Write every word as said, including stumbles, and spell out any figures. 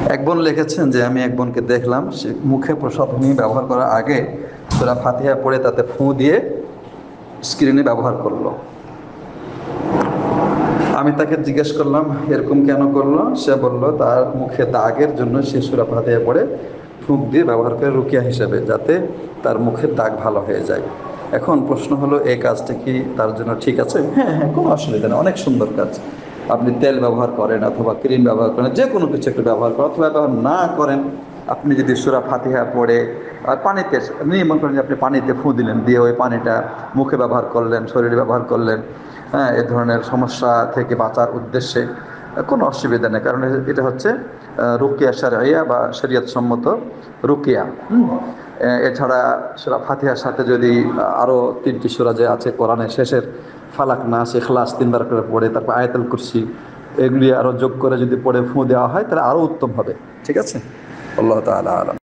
এক বোন লিখেছেন যে আমি এক বোনকে দেখলাম সে মুখে প্রসাধনী ব্যবহার করার আগে সূরা ফাতিহা পড়ে তাতে ফু দিয়ে স্ক্রিনে ব্যবহার করলো। আমি তাকে জিজ্ঞেস করলাম এরকম কেন করলো। সে বলল তার মুখে দাগের জন্য সে সূরা ফাতিহা পড়ে ফুঁক দিয়ে ব্যবহার করে রুকিয়া হিসেবে, যাতে তার মুখের দাগ ভালো হয়ে যায়। এখন প্রশ্ন হলো এই কাজটা কি তার জন্য ঠিক আছে? হ্যাঁ হ্যাঁ, কোনো অসুবিধা নেই, অনেক সুন্দর কাজ। আপনি তেল ব্যবহার করেন অথবা ক্রিম ব্যবহার করেন, যে কোনো কিছু একটু ব্যবহার করেন অথবা ব্যবহার না করেন, আপনি যদি সূরা ফাতিহা পড়ে আর পানিতে নির্মল করেন যে আপনি পানিতে ফুঁ দিলেন, দিয়ে ওই পানিটা মুখে ব্যবহার করলেন, শরীরে ব্যবহার করলেন, হ্যাঁ, এ ধরনের সমস্যা থেকে বাঁচার উদ্দেশ্যে কোনো অসুবিধা নেই। কারণ এটা হচ্ছে রুকিয়া শারঈয়া বা শরীয়ত সম্মত রুকিয়া। হুম এছাড়া সূরা ফাতিহার সাথে যদি আরও তিনটি সূরা যে আছে কোরআনের শেষের, ফালাক, নাস, ইখলাস তিনবার করে পড়ে, তারপর আয়াতুল কুরসি, এগুলি আরও যোগ করে যদি পড়ে ফুঁ দেওয়া হয় তাহলে আরও উত্তম হবে। ঠিক আছে? আল্লাহ তাআলা আলাম।